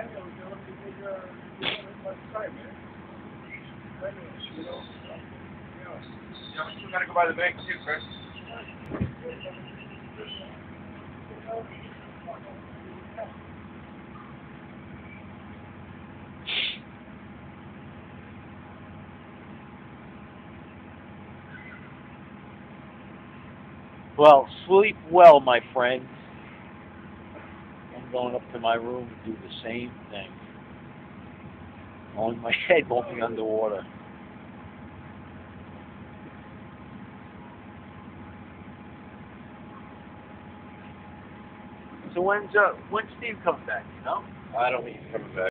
Yeah, we still gotta go by the bank too, Chris. Well, sleep well, my friends. I'm going up to my room to do the same thing. Only my head won't be underwater. So when's Steve coming back, you know? I don't think he's coming back.